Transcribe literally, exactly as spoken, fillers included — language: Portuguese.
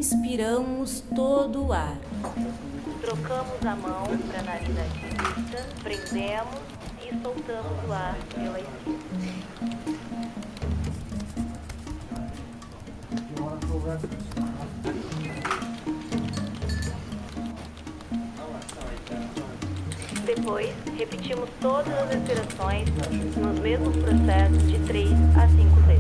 inspiramos todo o ar. Trocamos a mão para narina vista, prendemos e soltamos o ar pela esquerda. Depois, repetimos todas as respirações nos mesmos processos de três a cinco vezes.